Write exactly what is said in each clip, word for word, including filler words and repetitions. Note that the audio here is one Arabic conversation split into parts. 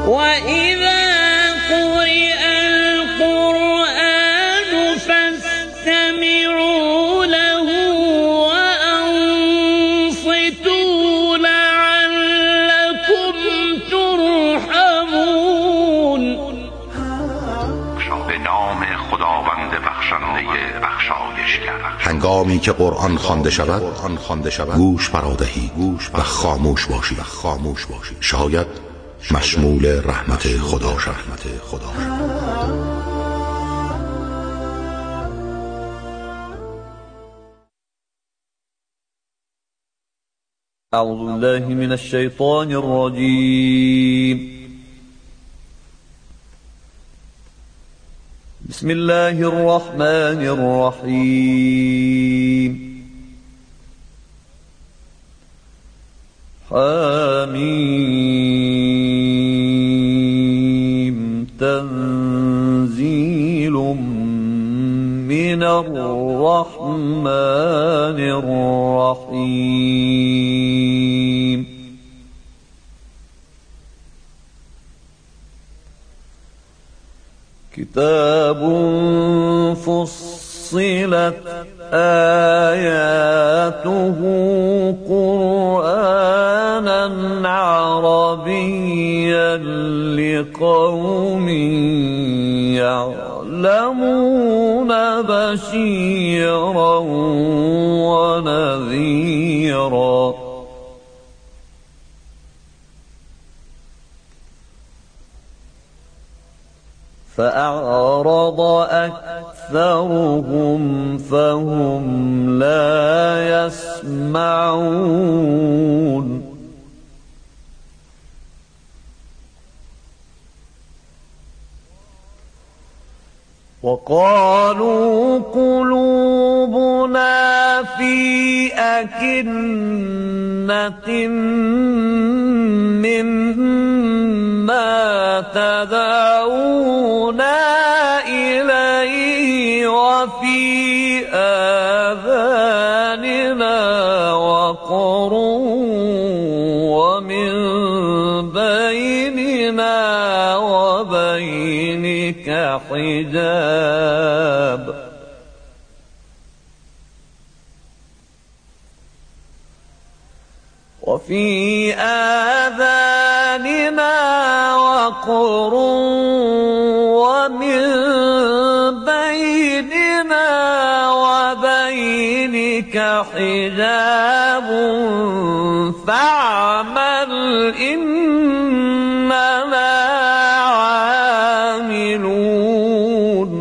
وإذا قرئ القرآن فاستمعوا له وأنصتوا لعلكم ترحمون. به نام خداوند بخشنده بخشایشگر. هنگامی که قرآن خوانده شود گوش فرادهید و خاموش باشید خاموش باشید شاید مشمول رحمت خدا شود. أعوذ بالله من الشيطان الرجيم. بسم الله الرحمن الرحيم. حميم تنزيل من الرحمن الرحيم. كتاب فصلت آياته قرآنا عربيا لقوم يعلمون بشيرا ونذيرا. فأعرض أكثرهم فهم لا يسمعون. وقالوا قلوبنا في أكنة مما تدعونا إليه وفي آذاننا وقر ومن بيننا وبينك حجاب وفي آذاننا وقر ومن بيننا وبينك حجاب فاعمل إننا عاملون.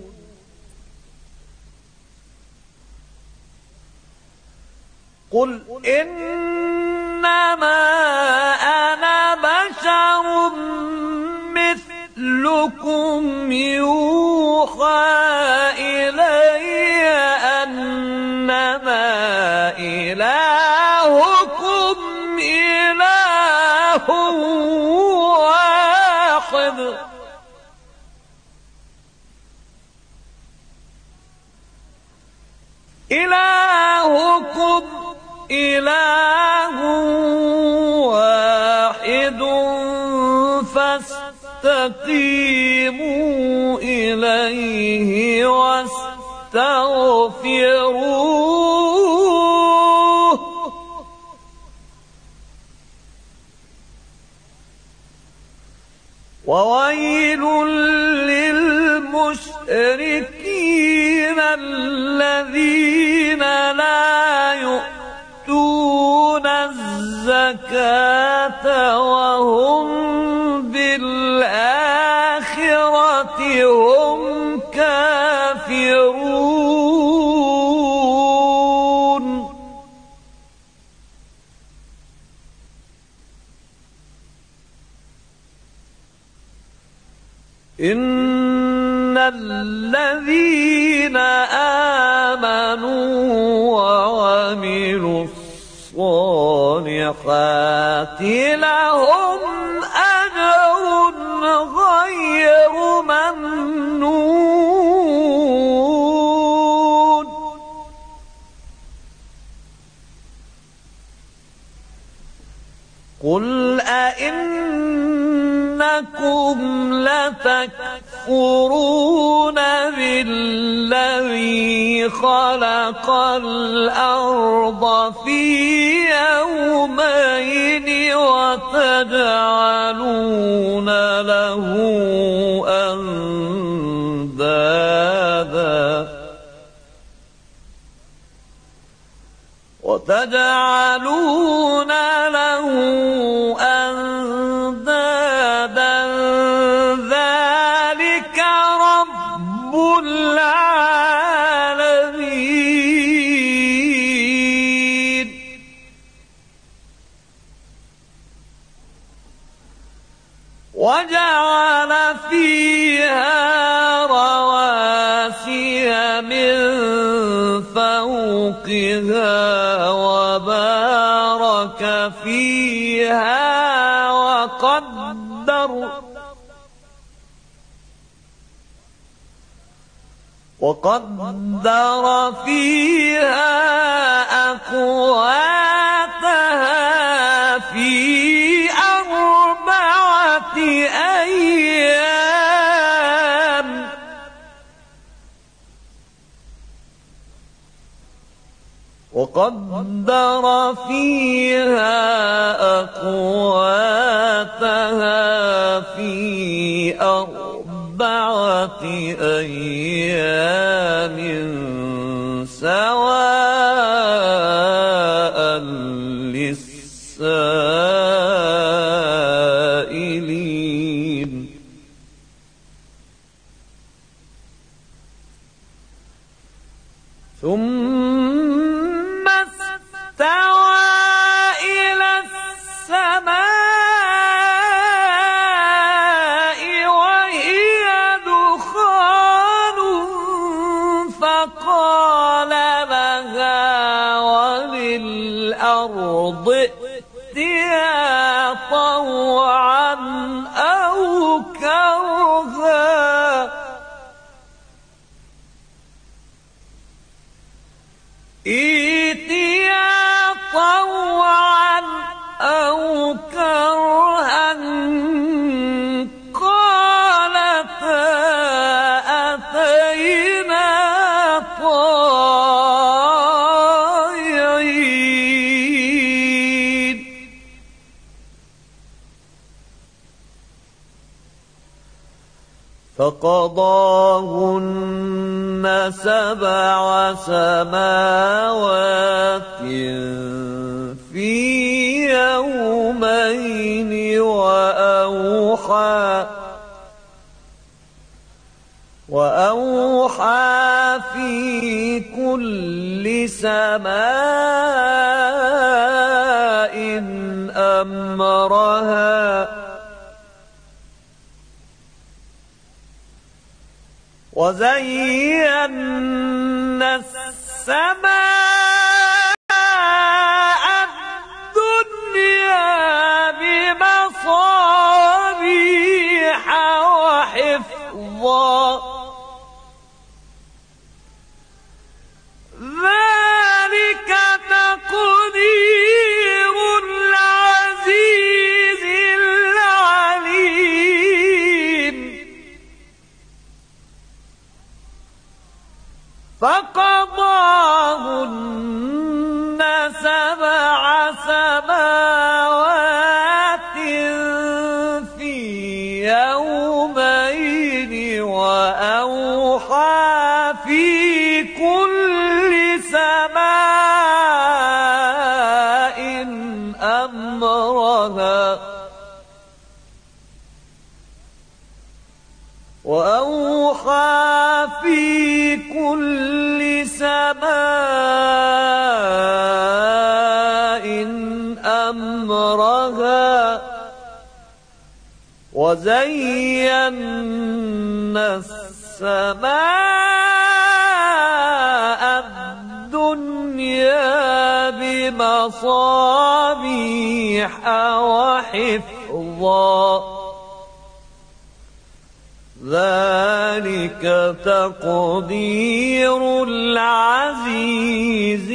قل إنما أنا بشر مثلكم يوحى إلي أنما إلهكم إله واحد إلهكم إله واحد فاستقيموا إليه واستغفروه وويل للمشركين الذين لا يؤتون الزكاة وهم بالآخرة هم كافرون. إن الذين آمنوا وعملوا الصالحات لهم أجر غير ممنون. قل أئنكم إنكم لتكفرون بالذي خلق الأرض في يومين وتجعلون له أندادا وتجعلون له أندادا ذلك رب العالمين وجعل فيها رواسي من فوقها وبارك فيها وقدر وقدر فيها أقواتها في أربعة أيام وقدر فيها أقواتها في أربعة أيام سواء للسائلين ثم استوى إلى السماء وهي دخان فقال لها وللأرض ائتيا طوعا أو كرها ائتيا طوعا أو كرها قالتا أتينا طائعين فقضاهن سبع سماوات في يومين وأوحى وأوحى في كل سماء أمرها وزينا السماء الدنيا بمصابيح وحفظا ذلك تقدير العزيز العليم فقضاهن سبع سماوات في يومين وأوحى في كل سماء أمرها وأوحى في كل سماء أمرها وزينا السماء الدنيا بمصابيح وحفظا ذلك تقدير العزيز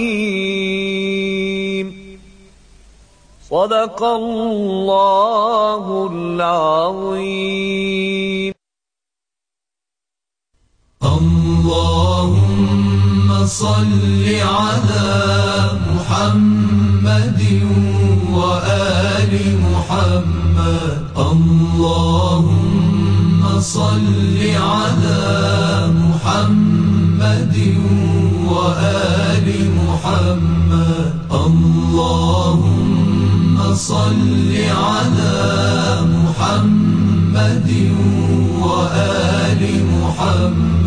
العليم صدق الله الله العظيم. اللهم صل على محمد وآل محمد. اللهم صل على محمد وآل محمد. اللهم صل على محمد وآل محمد.